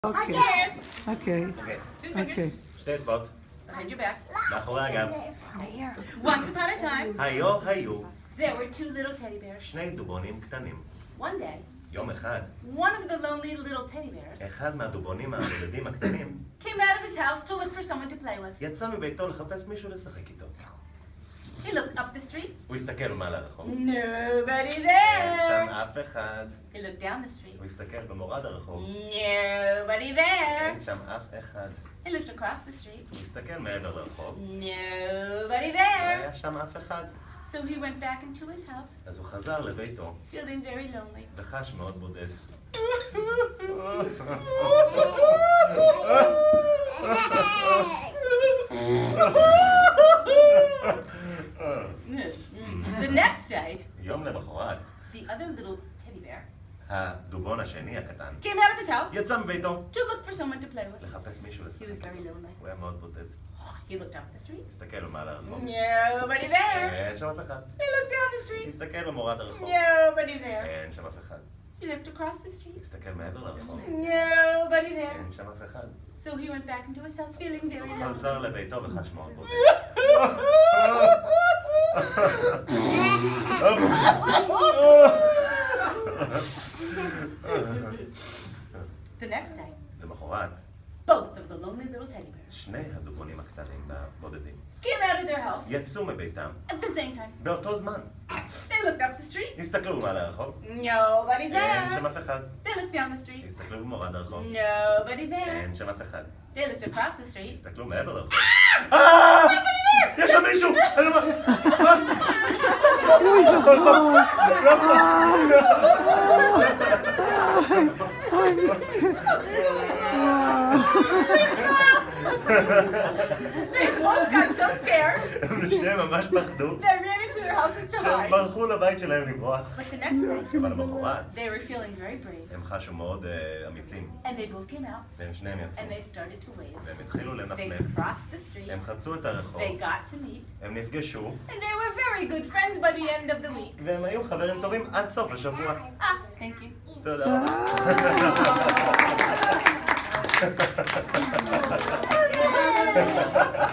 Okay. Okay. Two fingers. Okay. שתי אצבעות. Behind your back. מאחורי הגב. Once upon a time, היו there were two little teddy bears. שני דובונים קטנים. One day, יום אחד, one of the lonely little teddy bears אחד מהדובונים הבודדים הקטנים came out of his house to look for someone to play with. יצא מביתו לחפש מישהו לשחק איתו. He looked up the street. הוא הסתכל מעל הרחוב. Nobody אין there. שם אף אחד. He looked down the street. הוא הסתכל במורד הרחוב. Nobody there. אין שם אף אחד. He looked across the street. הוא הסתכל מעבר לרחוב. Nobody לא there. היה שם אף אחד. So he went back into his house, אז הוא חזר לביתו feeling very lonely. וחש מאוד בודד. The next day, יום למחרת, the other little teddy bear הדובון השני הקטן came out of his house יצא מביתו to look for someone to play with. לחפש מישהו He לשחק was very איתו. lonely. הוא היה מאוד בודד. He looked up the street. הסתכל מעל הרחוב. Nobody there. אין שם אף אחד. He looked down the street. הסתכל במורד הרחוב. Nobody there. אין שם אף אחד. He looked across the street. הסתכל מעבר לרחוב. Nobody there. אין שם אף אחד. So he went back into his house feeling very הוא lonely. חזר לביתו וחש מאוד בודד. The next day, למחרת, both of the lonely little teddy bears שני הדובונים הקטנים והבודדים came out of their house יצאו מביתם at the same time. באותו זמן. They looked up the street. הסתכלו מעל הרחוב. Nobody אין there. שם אף אחד. They looked down the street. הסתכלו במורד הרחוב. Nobody there. אין שם אף אחד. They looked across the street. הסתכלו מעבר לרחוב. יש שם מישהו! אני לא... They both got so scared. ושניהם ממש פחדו. They ran into their houses to שהם hide. ברחו לבית שלהם לברוח. But the next day, אבל למחרת they were feeling very brave. הם חשו מאוד אמיצים. And they both came out. והם שניהם יצאו. And they started to wave. והם התחילו They לנפנף. crossed the street. הם חצו את הרחוב. They got to meet. הם נפגשו. And they were very good friends by the end of the week. והם היו חברים טובים עד סוף השבוע. Thank you. תודה רבה.